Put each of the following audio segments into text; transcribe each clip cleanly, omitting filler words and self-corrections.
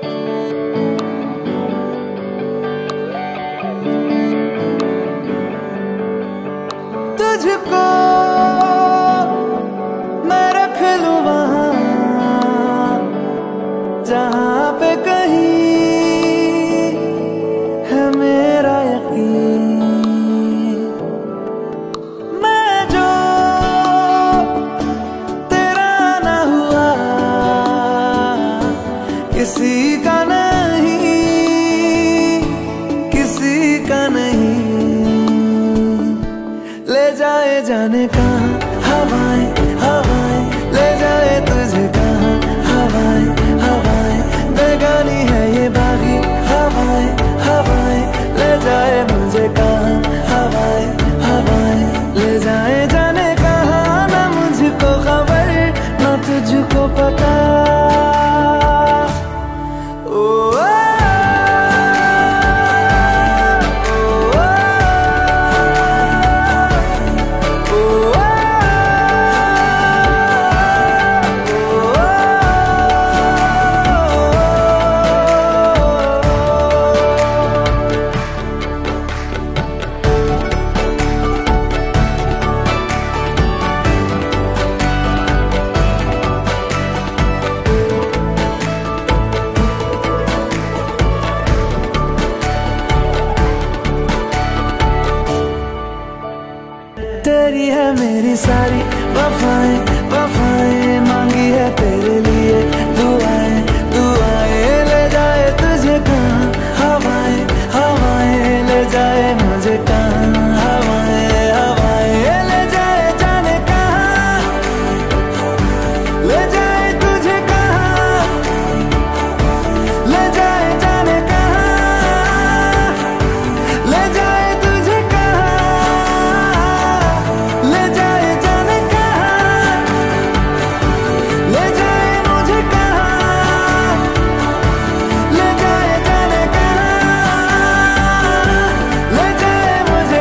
तुझको मैं रख लूं वहां जहां पे कहीं है मेरा यकीन। मैं जो तेरा ना हुआ किसी का नहीं, किसी का नहीं। ले जाए जाने कहाँ हवाएं हवाएं, ले जाए तुझे कहाँ हवाएं हवाएं। बेगानी है ये बागी हवाएं हवाएं, ले जाए मुझे कहाँ हवाएं हवाएं। ले जाए जाने कहाँ, ना मुझको खबर ना तुझको पता। तेरी है मेरी सारी वफाएं वफाएं, मांगी है तेरे लिए दुआएं दुआएं। ले जाए तुझे कहाँ हवाएं हवाएं, ले जाए मुझे कहाँ हवाएं हवाएं। ले जाए जाने कहाँ, ले जाए तुझे कहाँ, ले जाए जाने कहाँ, ले जाए तुझे कहाँ, ले जाए जाने कहाँ, ले जाए मुझे कहाँ, ले जाए जाने कहाँ, ले जाए मुझे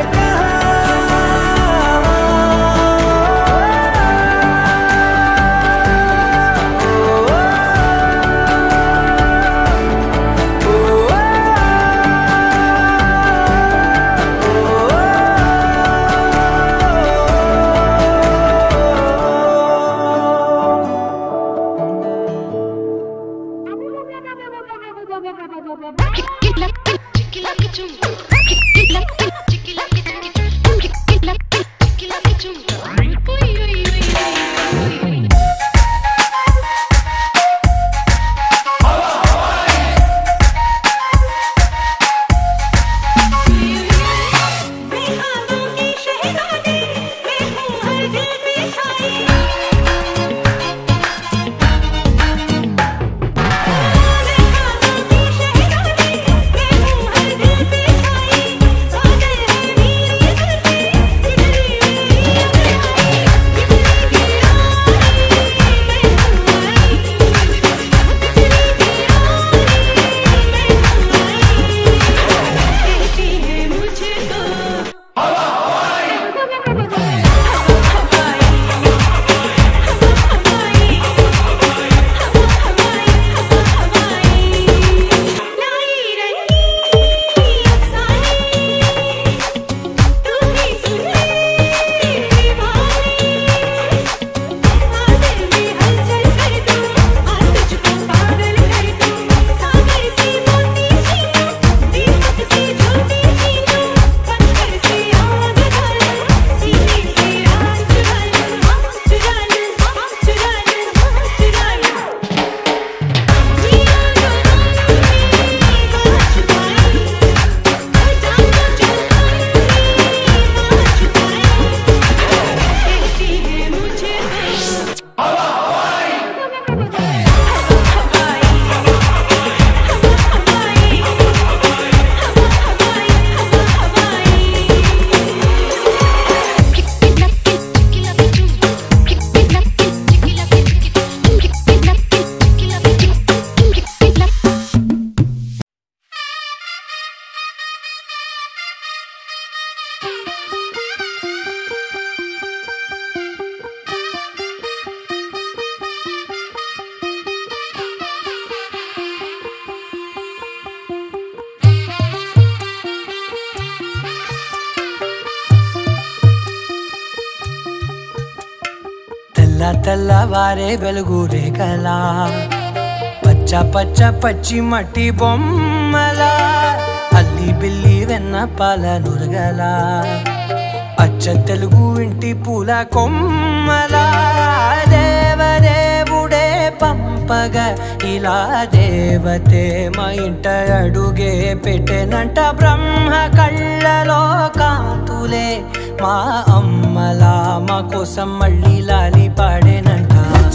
తెల్ల తెల్లవారే వెలుగు రేఖలా పచ్చ పచ్చ పచ్చి మట్టి బొమ్మలా అల్లి బిల్లి వెన్న పాల నురగలా అచ్చ తెలుగు ఇంటి పూల కొమ్మలా దేవదేవుడే పంపగా ఇలా దేవతే మా ఇంట అడుగే పెట్టెనంట బ్రహ్మ కళ్ళలో కాంతులే మా అమ్మలా మా కోసం మళ్ళీ లాలి పాడేనంట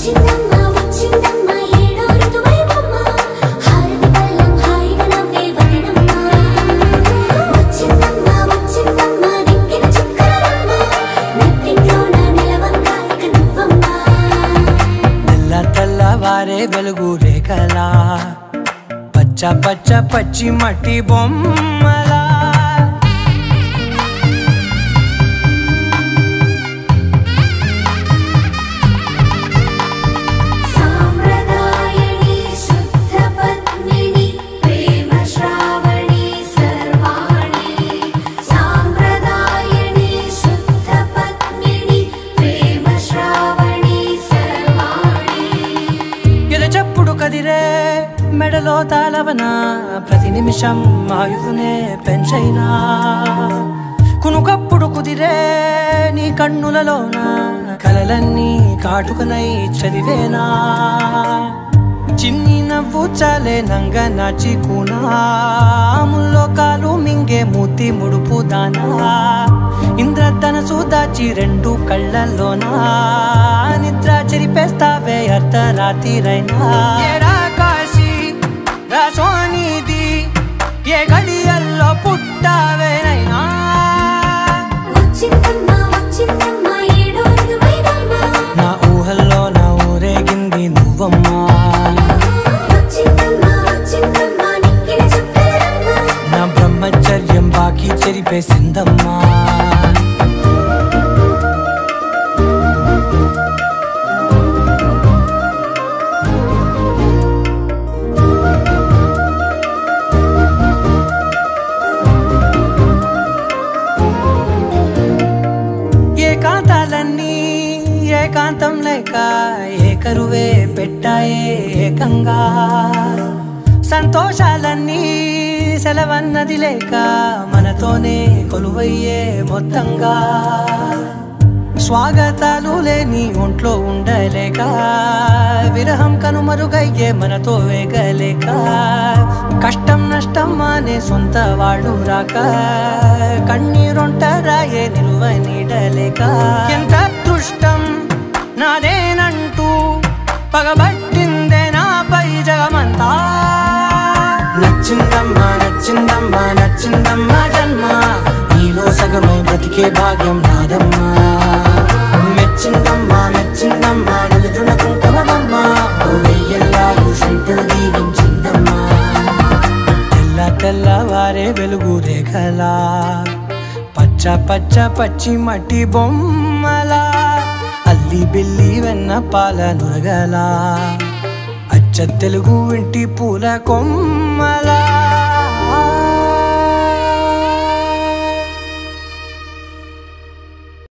తెల్లవారే వెలుగు రేఖలా పచ్చ పచ్చ పచ్చి మట్టి బొమ్మలా కదిరే మెడలో తాళవన ప్రతి నిమిషం ఆయుధునే పెంచైనా కునుకప్పుడు కుదిరే నీ కన్నులలోన కలలన్నీ కాటుకనై చదివేనా చిన్ని నవ్వు చాలే నంగ నాచి కూనాముల్లో కాలు మింగే మూతి ముడుపు దానా ఇంద్రధనసు దాచి రెండు కళ్ళల్లోనా నిద్ర చెరిపేస్తావే అర్ధరాత్రిరైనా ఏడా కాశీ రాసోనిది ఏ గడియల్లో పుట్టావేనైనా నా ఊహల్లో నా ఊరేగింది నువ్వమ్మా నా బ్రహ్మచర్యం బాకీ చెరిపేసిందమ్మా ఏకాంతాలన్నీ ఏకాంతం లేక ఏకరువే పెట్టాయే ఏకంగా సంతోషాలన్నీ సెలవన్నది లేక మనతోనే కొలువయ్యే మొత్తంగా స్వాగతాలు లేని ఒంట్లో ఉండలేక విరహం కనుమరుగయ్యే మనతో వేగలేక కష్టం నష్టం అనే సొంత వాడు రాక కన్నీరొంటరాయే నిలువ నీడలేక ఎంత అదృష్టం నాదేనంటూ పగబట్టిందే నాపై జగమంతా నచ్చిందమ్మా నచ్చిందమ్మా నచ్చిందమ్మా జన్మ నీలో సగమై బ్రతికే భాగ్యం నాదమ్మా మెచ్చిందమ్మా మెచ్చిందమ్మా నిలుచున కుంకుమమ్మా వెయ్యల్లాలు శంకులు దీవించిందమ్మా తెల్ల తెల్లవారే వెలుగు రేఖలా పచ్చ పచ్చ పచ్చి మట్టి బొమ్మలా అల్లి బిల్లి వెన్న పాల నురగలా అచ్చ తెలుగు ఇంటి పూల కొమ్మలా